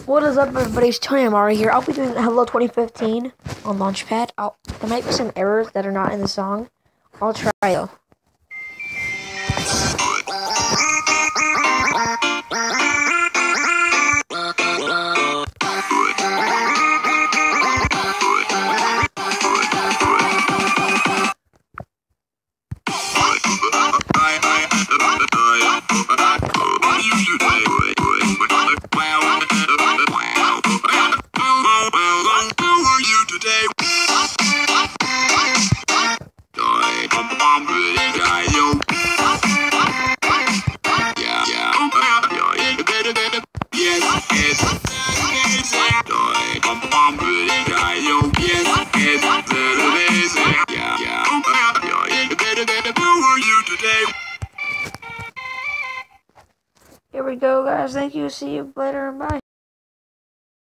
What is up, everybody? It's Tony Amari here. I'll be doing Hello 2015 on Launchpad. There might be some errors that are not in the song. I'll try though. Here we go, guys. Thank you. See you later and bye.